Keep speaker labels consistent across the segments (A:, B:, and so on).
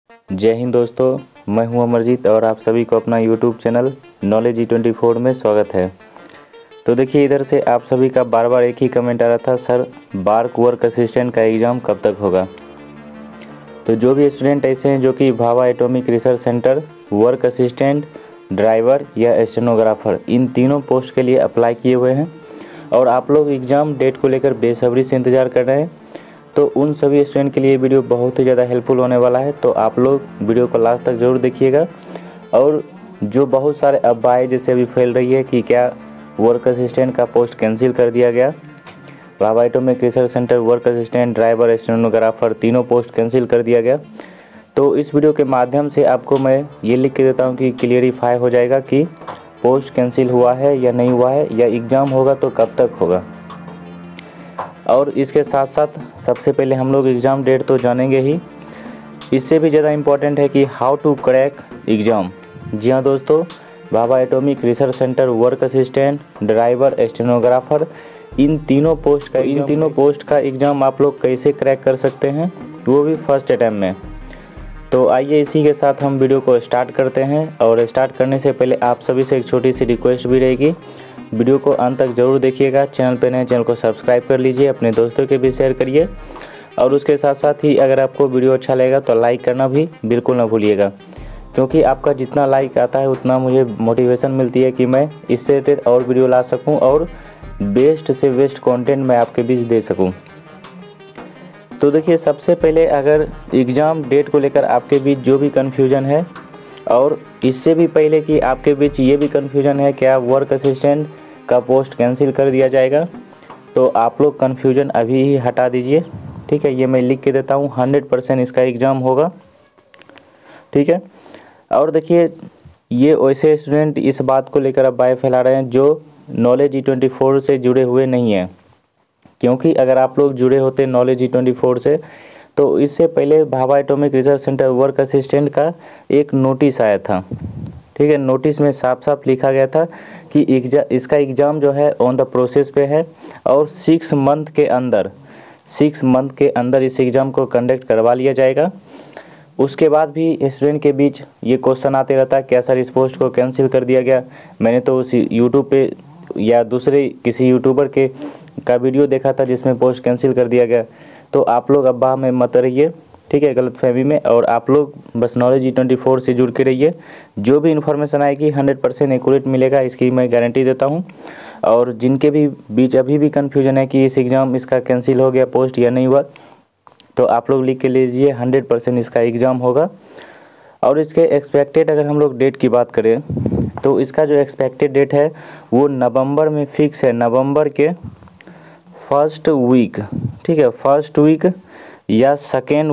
A: जय हिंद दोस्तों, मैं हूं अमरजीत और आप सभी को अपना यूट्यूब चैनल नॉलेज E24 में स्वागत है। तो देखिए, इधर से आप सभी का बार बार एक ही कमेंट आ रहा था, सर बार्क वर्क असिस्टेंट का एग्ज़ाम कब तक होगा। तो जो भी स्टूडेंट ऐसे हैं जो कि Bhabha atomic research centre work assistant, driver या स्टेनोग्राफर, इन तीनों पोस्ट के लिए अप्लाई किए हुए हैं और आप लोग एग्ज़ाम डेट को लेकर बेसब्री से इंतज़ार कर रहे हैं, तो उन सभी स्टूडेंट के लिए वीडियो बहुत ही ज़्यादा हेल्पफुल होने वाला है। तो आप लोग वीडियो को लास्ट तक ज़रूर देखिएगा। और जो बहुत सारे अफवाहें जैसे अभी फैल रही है कि क्या वर्क असिस्टेंट का पोस्ट कैंसिल कर दिया गया, Bhabha atomic research centre work assistant, driver, stenographer तीनों पोस्ट कैंसिल कर दिया गया, तो इस वीडियो के माध्यम से आपको मैं ये लिख के देता हूँ कि क्लियरिफाई हो जाएगा कि पोस्ट कैंसिल हुआ है या नहीं हुआ है, या एग्ज़ाम होगा तो कब तक होगा। और इसके साथ साथ सबसे पहले हम लोग एग्ज़ाम डेट तो जानेंगे ही, इससे भी ज़्यादा इम्पॉर्टेंट है कि हाउ टू क्रैक एग्ज़ाम। जी हाँ दोस्तों, Bhabha atomic research centre work assistant, driver, stenographer, इन तीनों पोस्ट का एग्ज़ाम आप लोग कैसे क्रैक कर सकते हैं, वो भी फर्स्ट अटैम्प्ट में। तो आइए इसी के साथ हम वीडियो को स्टार्ट करते हैं। और स्टार्ट करने से पहले आप सभी से एक छोटी सी रिक्वेस्ट भी रहेगी, वीडियो को अंत तक ज़रूर देखिएगा। चैनल पे नए, चैनल को सब्सक्राइब कर लीजिए, अपने दोस्तों के भी शेयर करिए। और उसके साथ साथ ही अगर आपको वीडियो अच्छा लगेगा तो लाइक करना भी बिल्कुल ना भूलिएगा, क्योंकि आपका जितना लाइक आता है उतना मुझे मोटिवेशन मिलती है कि मैं इससे रिलेटेड और वीडियो ला सकूं और बेस्ट से बेस्ट कंटेंट मैं आपके बीच दे सकूं। तो देखिए, सबसे पहले अगर एग्ज़ाम डेट को लेकर आपके बीच जो भी कन्फ्यूज़न है, और इससे भी पहले कि आपके बीच ये भी कन्फ्यूज़न है क्या वर्क असिस्टेंट का पोस्ट कैंसिल कर दिया जाएगा, तो आप लोग कन्फ्यूज़न अभी ही हटा दीजिए। ठीक है, ये मैं लिख के देता हूँ, 100% इसका एग्ज़ाम होगा। ठीक है। और देखिए, ये वैसे स्टूडेंट इस बात को लेकर अब बाय फैला रहे हैं जो नॉलेज E24 से जुड़े हुए नहीं हैं, क्योंकि अगर आप लोग जुड़े होते नॉलेज E24 से तो इससे पहले Bhabha atomic research centre work assistant का एक नोटिस आया था। ठीक है, नोटिस में साफ साफ लिखा गया था कि इसका एग्ज़ाम जो है ऑन द प्रोसेस पे है और 6 मंथ के अंदर इस एग्ज़ाम को कंडक्ट करवा लिया जाएगा। उसके बाद भी स्टूडेंट के बीच ये क्वेश्चन आते रहता है, क्या सर इस पोस्ट को कैंसिल कर दिया गया, मैंने तो उस यूट्यूब पे या दूसरे किसी यूट्यूबर का वीडियो देखा था जिसमें पोस्ट कैंसिल कर दिया गया। तो आप लोग अब्बा में मत रहिए, ठीक है, गलतफहमी में, और आप लोग बस नॉलेज E24 से जुड़ के रहिए। जो भी इन्फॉर्मेशन आएगी 100% एक्यूरेट मिलेगा, इसकी मैं गारंटी देता हूँ। और जिनके भी बीच अभी भी कन्फ्यूजन है कि इस एग्ज़ाम इसका कैंसिल हो गया पोस्ट या नहीं हुआ, तो आप लोग लिख के लीजिए, 100% इसका एग्ज़ाम होगा। और इसके एक्सपेक्टेड अगर हम लोग डेट की बात करें तो इसका जो एक्सपेक्टेड डेट है वो नवंबर में फिक्स है, नवंबर के फर्स्ट वीक। ठीक है, फर्स्ट वीक या सेकेंड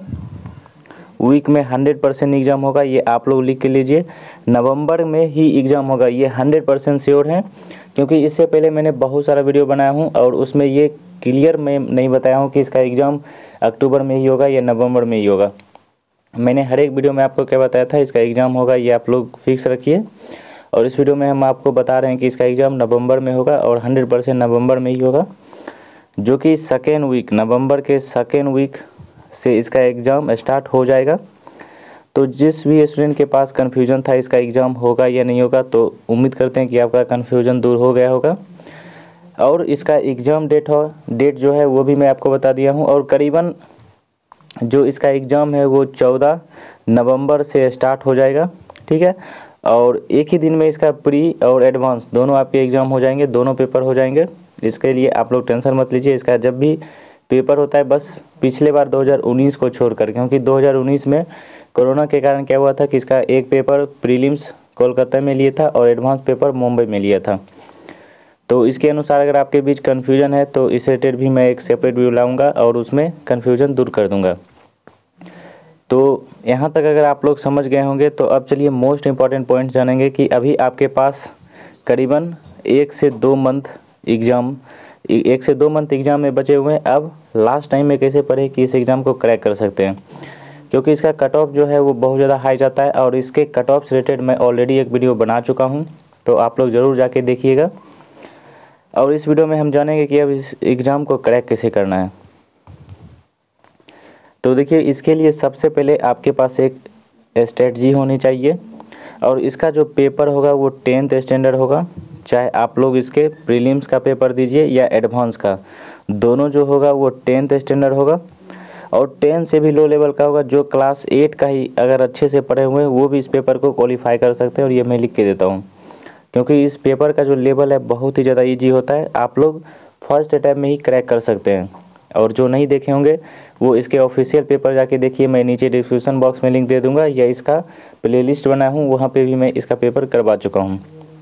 A: वीक में 100% एग्ज़ाम होगा। ये आप लोग लिख के लीजिए, नवंबर में ही एग्ज़ाम होगा, ये 100% श्योर है, क्योंकि इससे पहले मैंने बहुत सारा वीडियो बनाया हूँ और उसमें ये क्लियर मैं नहीं बताया हूँ कि इसका एग्ज़ाम अक्टूबर में ही होगा या नवंबर में ही होगा। मैंने हर एक वीडियो में आपको क्या बताया था, इसका एग्ज़ाम होगा, ये आप लोग फिक्स रखिए। और इस वीडियो में हम आपको बता रहे हैं कि इसका एग्ज़ाम नवंबर में होगा और 100% नवंबर में ही होगा, जो कि सेकेंड वीक, नवंबर के सेकेंड वीक से इसका एग्ज़ाम स्टार्ट हो जाएगा। तो जिस भी स्टूडेंट के पास कन्फ्यूजन था इसका एग्ज़ाम होगा या नहीं होगा, तो उम्मीद करते हैं कि आपका कन्फ्यूजन दूर हो गया होगा। और इसका एग्ज़ाम डेट जो है वो भी मैं आपको बता दिया हूँ। और करीबन जो इसका एग्ज़ाम है वो 14 नवंबर से स्टार्ट हो जाएगा। ठीक है, और एक ही दिन में इसका प्री और एडवांस दोनों आपके एग्ज़ाम हो जाएंगे, दोनों पेपर हो जाएंगे। इसके लिए आप लोग टेंशन मत लीजिए। इसका जब भी पेपर होता है, बस पिछले बार 2019 को छोड़कर, क्योंकि 2019 में कोरोना के कारण क्या हुआ था कि इसका एक पेपर प्रीलिम्स कोलकाता में लिया था और एडवांस पेपर मुंबई में लिया था। तो इसके अनुसार अगर आपके बीच कन्फ्यूजन है तो इस रिलेटेड भी मैं एक सेपरेट वीडियो लाऊंगा और उसमें कन्फ्यूजन दूर कर दूंगा। तो यहाँ तक अगर आप लोग समझ गए होंगे, तो अब चलिए मोस्ट इम्पॉर्टेंट पॉइंट जानेंगे कि अभी आपके पास करीबन 1 से 2 मंथ एग्ज़ाम में बचे हुए हैं। अब लास्ट टाइम में कैसे पढ़े कि इस एग्ज़ाम को क्रैक कर सकते हैं, क्योंकि इसका कट ऑफ जो है वो बहुत ज़्यादा हाई जाता है और इसके कट ऑफ से रिलेटेड मैं ऑलरेडी एक वीडियो बना चुका हूँ, तो आप लोग ज़रूर जाके देखिएगा। और इस वीडियो में हम जानेंगे कि अब इस एग्ज़ाम को क्रैक कैसे करना है। तो देखिए इसके लिए सबसे पहले आपके पास एक स्ट्रेटजी होनी चाहिए और इसका जो पेपर होगा वो 10th स्टैंडर्ड होगा, चाहे आप लोग इसके प्रीलिम्स का पेपर दीजिए या एडवांस का, दोनों जो होगा वो 10th स्टैंडर्ड होगा और 10 से भी लो लेवल का होगा। जो क्लास 8 का ही अगर अच्छे से पढ़े हुए हैं वो भी इस पेपर को क्वालिफाई कर सकते हैं और ये मैं लिख के देता हूँ, क्योंकि इस पेपर का जो लेवल है बहुत ही ज़्यादा ईजी होता है, आप लोग फर्स्ट अटैम्प्ट में ही क्रैक कर सकते हैं। और जो नहीं देखे होंगे वो इसके ऑफिशियल पेपर जाके देखिए, मैं नीचे डिस्क्रिप्शन बॉक्स में लिंक दे दूंगा या इसका प्लेलिस्ट बना हूँ वहाँ पे भी मैं इसका पेपर करवा चुका हूँ।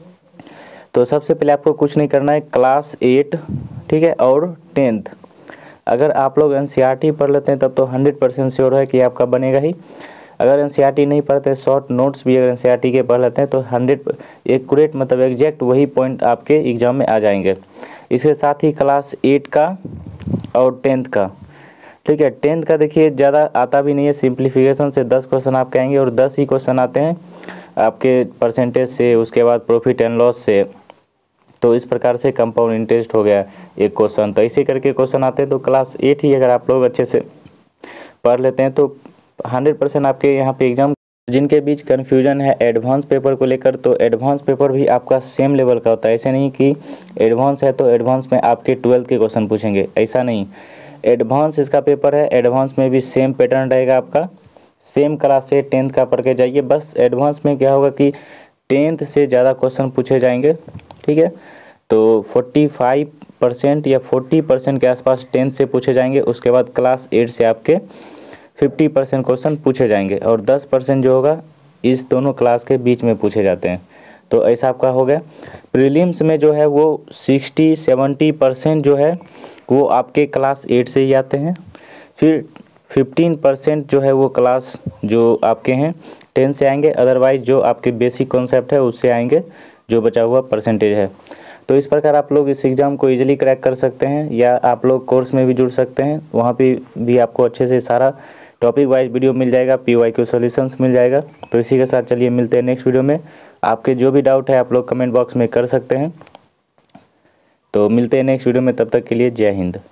A: तो सबसे पहले आपको कुछ नहीं करना है, क्लास 8 ठीक है और 10th अगर आप लोग NCERT पढ़ लेते हैं तब तो 100% श्योर है कि आपका बनेगा ही। अगर NCERT नहीं पढ़ते, शॉर्ट नोट्स भी अगर NCERT के पढ़ लेते हैं तो 100 एक्यूरेट मतलब एग्जैक्ट वही पॉइंट आपके एग्जाम में आ जाएंगे। इसके साथ ही क्लास 8 का और 10th का, ठीक है। 10th का देखिए ज़्यादा आता भी नहीं है, सिंप्लीफिकेशन से 10 क्वेश्चन आपके आएंगे और 10 ही क्वेश्चन आते हैं आपके परसेंटेज से, उसके बाद प्रॉफिट एंड लॉस से। तो इस प्रकार से कंपाउंड इंटरेस्ट हो गया एक क्वेश्चन, तो इसी करके क्वेश्चन आते हैं। तो क्लास 8 ही अगर आप लोग अच्छे से पढ़ लेते हैं तो 100% आपके यहाँ पे एग्जाम। जिनके बीच कन्फ्यूजन है एडवांस पेपर को लेकर, तो एडवांस पेपर भी आपका सेम लेवल का होता है। ऐसे नहीं कि एडवांस है तो एडवांस में आपके 12th के क्वेश्चन पूछेंगे, ऐसा नहीं। एडवांस इसका पेपर है, एडवांस में भी सेम पैटर्न रहेगा आपका, सेम क्लास से 10th का पढ़ के जाइए। बस एडवांस में क्या होगा कि 10th से ज़्यादा क्वेश्चन पूछे जाएंगे, ठीक है। तो 45% या 40% के आसपास 10th से पूछे जाएंगे, उसके बाद क्लास 8 से आपके 50% क्वेश्चन पूछे जाएंगे और 10% जो होगा इस दोनों क्लास के बीच में पूछे जाते हैं। तो ऐसा आपका हो गया। प्रीलिम्स में जो है वो 60-70% जो है वो आपके क्लास 8 से ही आते हैं, फिर 15% जो है वो क्लास जो आपके हैं 10 से आएंगे, अदरवाइज जो आपके बेसिक कॉन्सेप्ट है उससे आएंगे, जो बचा हुआ परसेंटेज है। तो इस प्रकार आप लोग इस एग्ज़ाम को इजीली क्रैक कर सकते हैं, या आप लोग कोर्स में भी जुड़ सकते हैं, वहाँ पे भी आपको अच्छे से सारा टॉपिक वाइज वीडियो मिल जाएगा, PYQ सॉल्यूशंस मिल जाएगा। तो इसी के साथ चलिए मिलते हैं नेक्स्ट वीडियो में। आपके जो भी डाउट है आप लोग कमेंट बॉक्स में कर सकते हैं। तो मिलते हैं नेक्स्ट वीडियो में, तब तक के लिए जय हिंद।